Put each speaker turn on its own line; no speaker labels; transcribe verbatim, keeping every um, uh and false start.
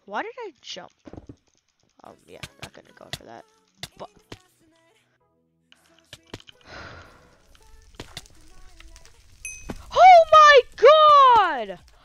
Why did I jump? Um, yeah, not gonna go for that. But oh my god!